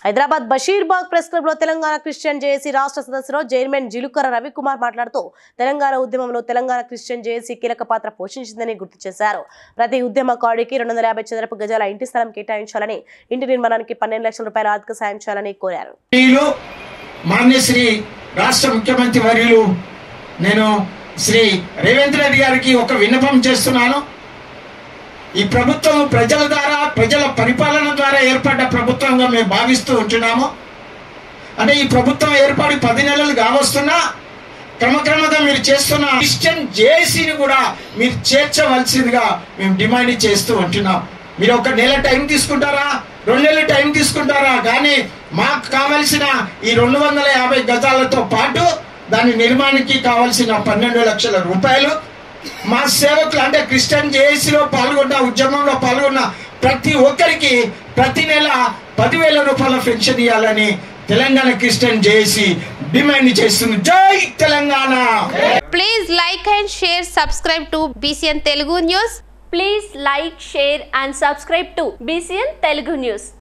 Hyderabad Basheerbagh press club లో Telangana Christian JAC రాష్ట్ర సదస్సులో చైర్మన్ జిలుకర రవికుమార్ మాట్లాడుతూ తెలంగాణ ఉద్యమంలో తెలంగాణ క్రిస్టియన్ జేఏసీ కీలక పాత్ర పోషించిందని గుర్తు చేశారు. ప్రతి ఉద్యమకారుడికి 250 చదరపు గజాల ఇంటి స్థలం కేటాయించాలని, ఇంటి నిర్మాణానికి 12 లక్షల రూపాయల ఆర్థిక సాయం చేయాలని కోరారు. మాన్యశ్రీ రాష్ట్ర ముఖ్యమంత్రి వర్యులు నేను శ్రీ రేవంత్ రెడ్డి గారికి ఒక విన్నపం చేస్తున్నాను. ఈ ప్రభుత్వం ప్రజల ద్వారా, ప్రజల పరిపాలన ద్వారా ఏర్పడ్డ ప్రభుత్వంగా మేము భావిస్తూ ఉంటున్నాము. అంటే ఈ ప్రభుత్వం ఏర్పడి 10 నెలలు కావస్తున్నా క్రమక్రమంగా మీరు చేస్తున్న క్రిస్టియన్ జేఏసీని కూడా మీరు చేర్చవలసిందిగా మేము డిమాండ్ చేస్తూ ఉంటున్నాం. మీరు 1 నెల టైం తీసుకుంటారా, 2 నెలలు టైం తీసుకుంటారా, కానీ మాకు కావలసిన ఈ 250 గజాలతో పాటు దాని నిర్మాణానికి కావలసిన 12 లక్షల రూపాయలు మా సేవకులు అంటే క్రిస్టియన్ జేఏసీలో పాల్గొన్న, ఉద్యమంలో పాల్గొన్న ప్రతి ఒక్కరికి ప్రతి నెల 10,000 రూపాయల పెన్షన్ ఇవ్వాలని తెలంగాణ క్రిస్టియన్ జేఏసీ డిమాండ్ చేస్తుంది. జై Telangana. Please like and share, subscribe to BCN Telugu News. Please like, share and subscribe to BCN Telugu News.